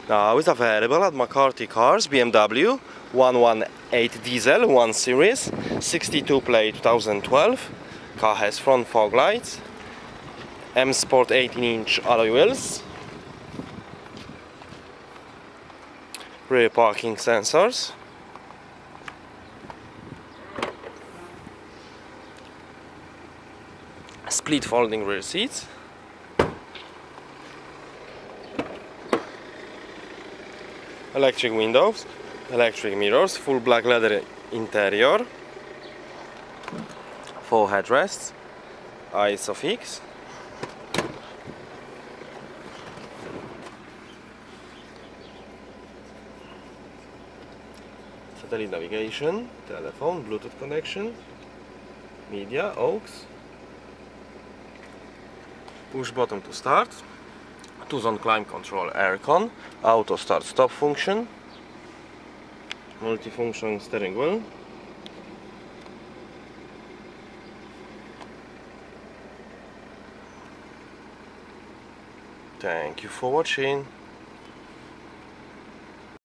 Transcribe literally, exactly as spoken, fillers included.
Now it's available at McCarthy Cars, B M W, one eighteen diesel, one series, sixty-two plate twenty twelve. Car has front fog lights, M Sport eighteen inch alloy wheels, rear parking sensors, split folding rear seats, electric windows, electric mirrors, full black leather interior, four headrests, ISOFIX, satellite navigation, telephone, Bluetooth connection, media, aux, push button to start, two-zone climate control aircon, auto start stop function, multifunction steering wheel, thank you for watching.